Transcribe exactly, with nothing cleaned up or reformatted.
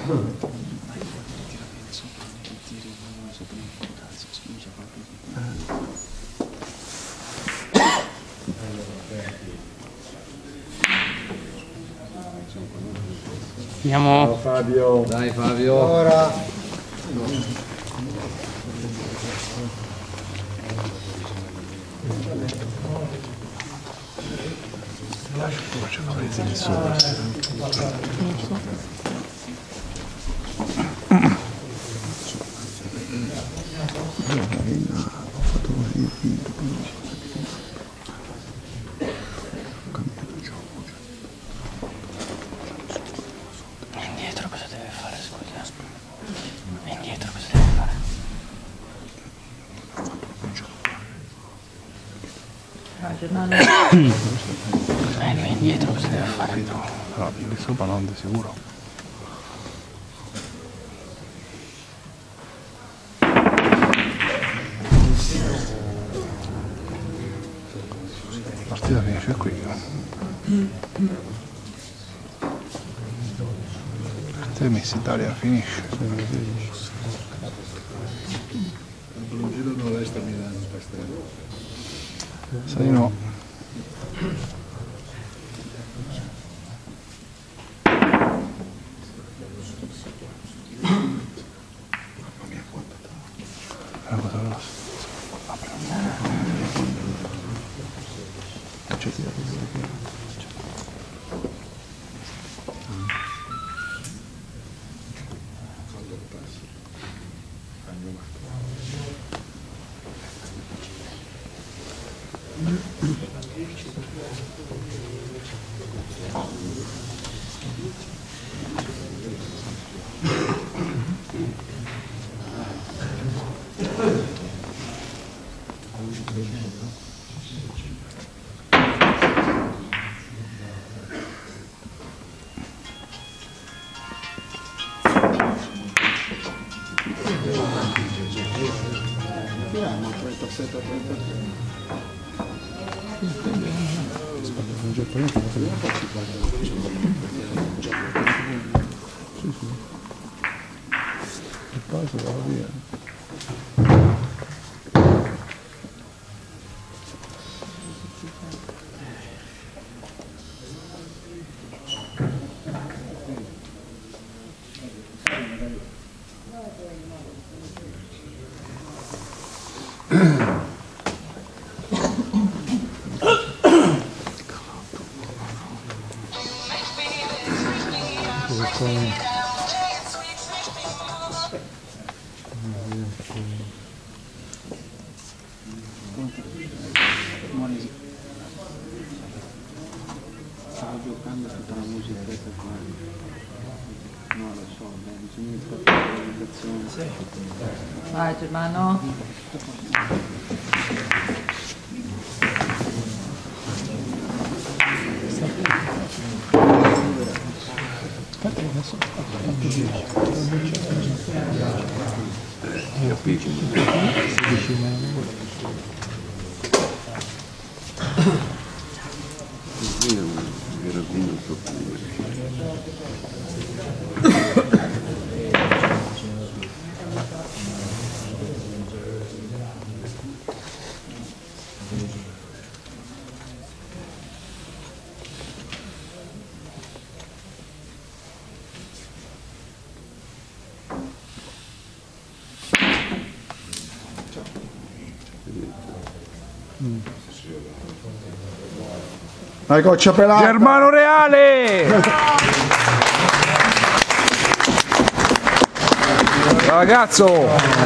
Andiamo. Ciao Fabio. Dai Fabio. Ora. Faccio Fabrizio di sopra. Indietro cosa deve fare, scusa? Indietro cosa deve fare? Ah, Germano. Eh, lui indietro cosa deve fare? No, di sopra non di sicuro. La partita finisce qui. Se Miss Italia finisce. Un giro nord-est a Milano, Sai no. È una cosa grossa. C'è chi trentasette a trentatré. un giapponese ma se faccio sì sì il passo va via. Stavo giocando tutta la musica questa qua. No, lo so, beh, bisogna fare la presentazione. Sì. Vai Germano. Io piccolo Vai Coccia Pelata! Germano Reale! Ragazzo!